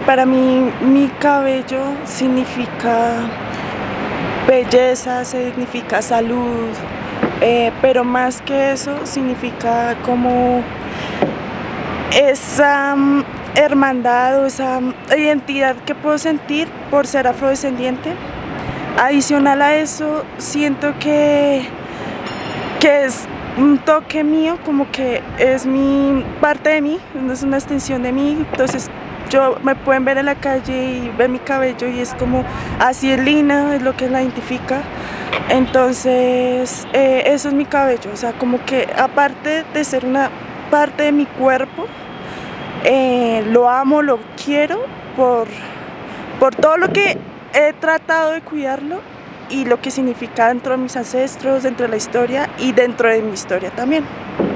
Para mí, mi cabello significa belleza, significa salud, pero más que eso significa como esa hermandad o esa identidad que puedo sentir por ser afrodescendiente. Adicional a eso, siento que es un toque mío, como que es mi parte de mí, es una extensión de mí. Entonces me pueden ver en la calle y ver mi cabello y es como así es Lina, es lo que la identifica. Entonces eso es mi cabello, o sea, como que aparte de ser una parte de mi cuerpo, lo amo, lo quiero por todo lo que he tratado de cuidarlo y lo que significa dentro de mis ancestros, dentro de la historia y dentro de mi historia también.